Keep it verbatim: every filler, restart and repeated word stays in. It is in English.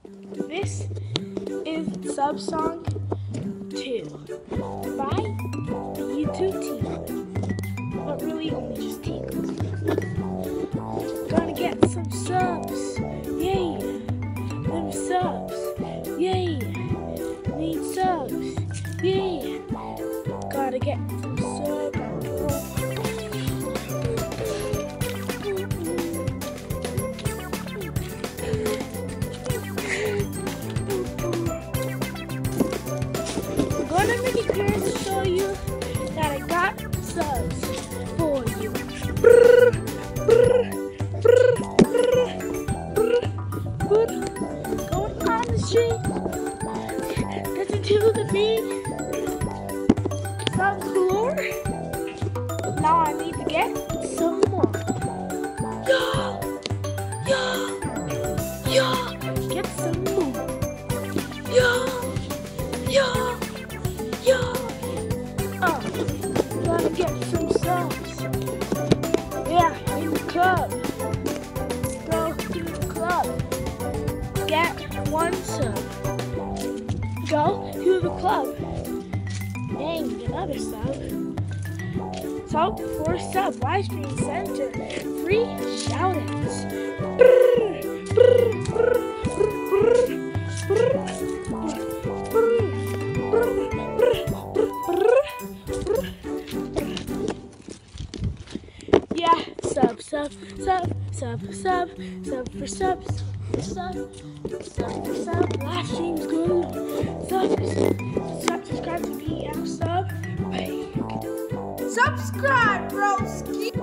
This is sub song two by the YouTube team, but really only just teams. Gotta get some subs, yay! Them subs, yay! Need subs, yay! Gotta get some subs. I'm gonna make it clear to show you that I got subs for you. Brr, brr, brr, brr, brr, brr. Going on the street, listen to the beat. Some galore. Now I need to get some more. Yo, yo, yo, get some more. Yo, yo. Yo, uh, gotta get some subs. Yeah, in the club. Go to the club. Get one sub. Go to the club. Dang, another sub. So for sub, live stream center, free shoutouts. Brr, brr, brr, brr, brr, brr, brr, brr. Yeah, sub, sub, sub, sub, sub, sub for subs, for sub, sub for sub, live stream's good, sub, sub, subscribe to be our sub, subscribe, broski.